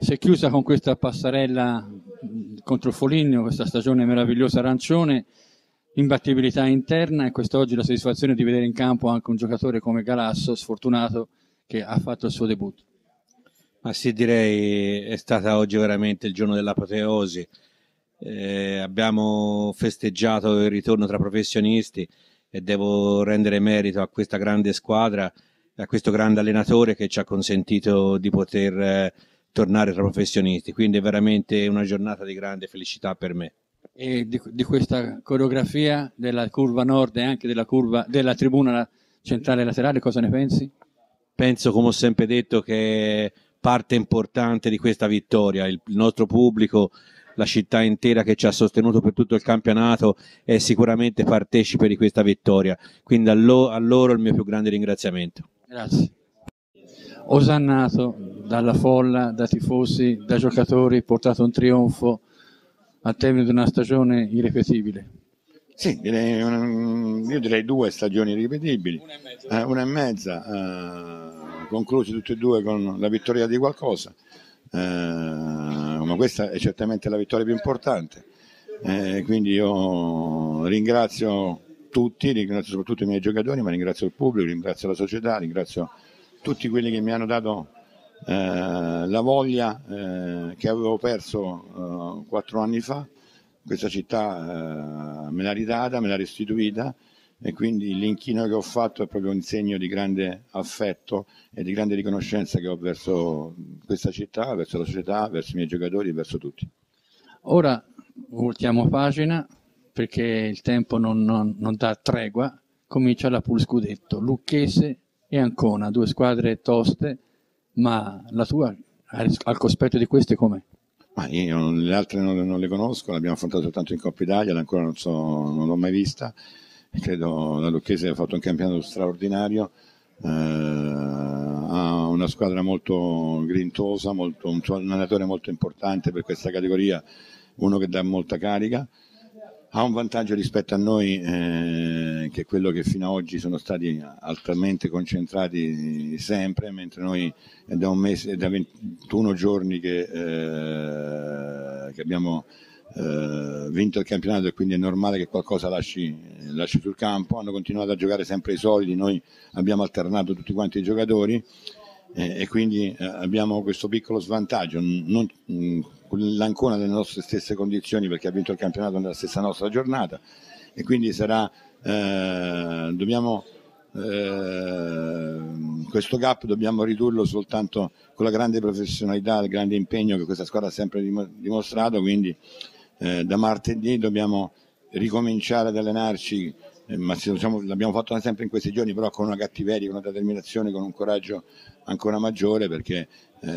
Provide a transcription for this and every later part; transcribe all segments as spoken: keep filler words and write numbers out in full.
si è chiusa con questa passerella contro il Foligno, questa stagione meravigliosa arancione, imbattibilità interna, e quest'oggi la soddisfazione di vedere in campo anche un giocatore come Galasso, sfortunato, che ha fatto il suo debutto. Ma sì, direi è stata oggi veramente il giorno dell'apoteosi. Eh, abbiamo festeggiato il ritorno tra professionisti e devo rendere merito a questa grande squadra e a questo grande allenatore che ci ha consentito di poter eh, tornare tra professionisti, quindi è veramente una giornata di grande felicità per me. E di, di questa coreografia della curva nord e anche della curva della tribuna centrale laterale, cosa ne pensi? Penso, come ho sempre detto, che è parte importante di questa vittoria, il nostro pubblico, la città intera che ci ha sostenuto per tutto il campionato è sicuramente partecipe di questa vittoria, quindi a, lo, a loro il mio più grande ringraziamento. Grazie. Osannato dalla folla, da tifosi, da giocatori, portato un trionfo al termine di una stagione irripetibile. Sì, direi una, io direi due stagioni irripetibili, una e mezza, eh, una e mezza eh, concluse tutte e due con la vittoria di qualcosa, eh, ma questa è certamente la vittoria più importante, eh, quindi io ringrazio tutti, ringrazio soprattutto i miei giocatori, ma ringrazio il pubblico, ringrazio la società, ringrazio tutti quelli che mi hanno dato eh, la voglia eh, che avevo perso eh, quattro anni fa. Questa città eh, me l'ha ridata, me l'ha restituita, e quindi l'inchino che ho fatto è proprio un segno di grande affetto e di grande riconoscenza che ho verso questa città, verso la società, verso i miei giocatori, verso tutti. Ora voltiamo pagina, perché il tempo non, non, non dà tregua. Comincia la Pool Scudetto, Lucchese e Ancona, due squadre toste, ma la tua al cospetto di queste com'è? Ma io le altre non, non le conosco, l'abbiamo affrontato soltanto in Coppa Italia, ancora non, so, non l'ho mai vista. Credo la Lucchese ha fatto un campionato straordinario, eh, ha una squadra molto grintosa, molto, un allenatore molto importante per questa categoria, uno che dà molta carica. Ha un vantaggio rispetto a noi, eh, che è quello che fino ad oggi sono stati altamente concentrati sempre, mentre noi è da un mese, è da ventuno giorni che, eh, che abbiamo eh, vinto il campionato, e quindi è normale che qualcosa lasci, lasci sul campo. Hanno continuato a giocare sempre i soliti, noi abbiamo alternato tutti quanti i giocatori, eh, e quindi eh, abbiamo questo piccolo svantaggio. Non, mh, l'Ancona nelle nostre stesse condizioni, perché ha vinto il campionato nella stessa nostra giornata, e quindi sarà eh, dobbiamo eh, questo gap dobbiamo ridurlo soltanto con la grande professionalità, il grande impegno che questa squadra ha sempre dimostrato. Quindi eh, da martedì dobbiamo ricominciare ad allenarci, eh, ma diciamo, l'abbiamo fatto sempre in questi giorni, però con una cattiveria, con una determinazione, con un coraggio ancora maggiore, perché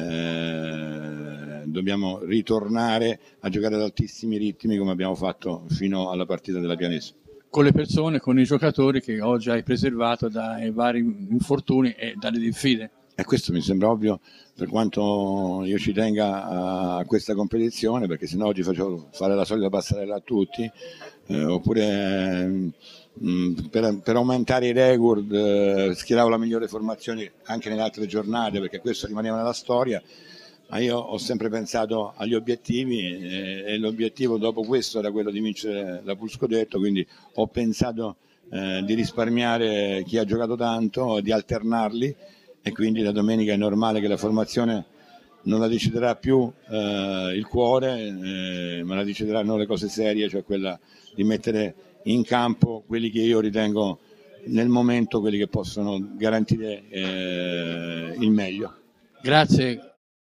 eh, dobbiamo ritornare a giocare ad altissimi ritmi come abbiamo fatto fino alla partita della Pianese. Con le persone, con i giocatori che oggi hai preservato dai vari infortuni e dalle diffide. E questo mi sembra ovvio, per quanto io ci tenga a questa competizione, perché sennò oggi facevo fare la solita passerella a tutti, eh, oppure mh, per, per aumentare i record eh, schieravo la migliore formazione anche nelle altre giornate, perché questo rimaneva nella storia. Ma io ho sempre pensato agli obiettivi, eh, e l'obiettivo dopo questo era quello di vincere la Pool Scudetto, quindi ho pensato eh, di risparmiare chi ha giocato tanto, di alternarli, e quindi la domenica è normale che la formazione non la deciderà più eh, il cuore, eh, ma la decideranno le cose serie, cioè quella di mettere in campo quelli che io ritengo nel momento quelli che possono garantire eh, il meglio. Grazie.